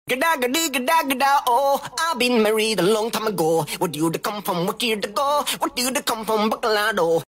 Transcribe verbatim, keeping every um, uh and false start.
Gada gadi gada gada oh, I've been married a long time ago. What do you come from? What year to go? What do you come from? Bacolado.